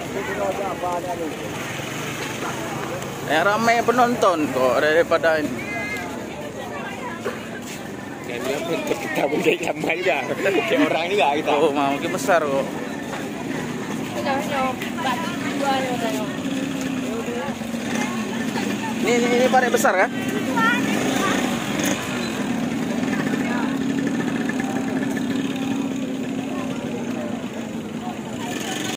Yang ramai penonton kok daripada ini. Yang dia pun kita boleh ramai juga. Kayak orang juga kita. Oh, makin besar kok. Ini paling besar kan?